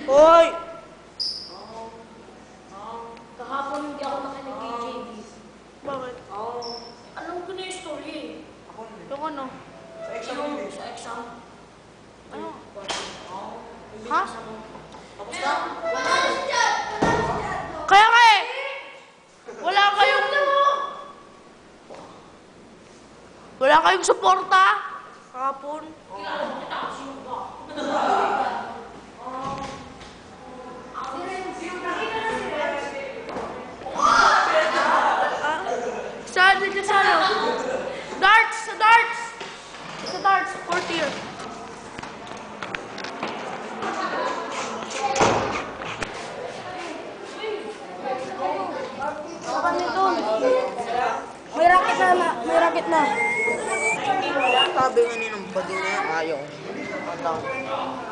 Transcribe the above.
Hoy! Kahapon hindi ako nakinig kay JB. Bakit? Alam ko na yung story eh. Yung ano? Yung sa exam. Ano? Ha? Kamusta? Kaya nga eh! Wala kayong suporta kahapon. Saan din sa ano? Darts! Sa darts! Sa darts, fourth year. Kami doon. May racket na. May racket na. Sabi nga ninong pag-ina ayaw.